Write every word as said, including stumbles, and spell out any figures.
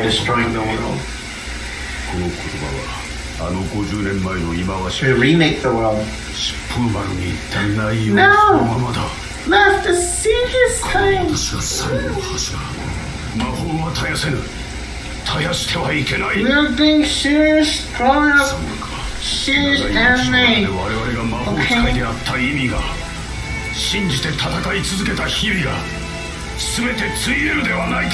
destroying the world. この言葉はあのごじゅうねんまえの今は To remake the world. 疾風丸に言った内容 No! そのままだ。 Left to see his この time. 私が最後の柱。魔法は絶やせぬ。絶やしてはいけない。 You think she's strong enough? そんなか She's 長い道の中 enemy. で我々が魔法使いであった意味が、信じて戦い続けた日々が全てついえるではないか。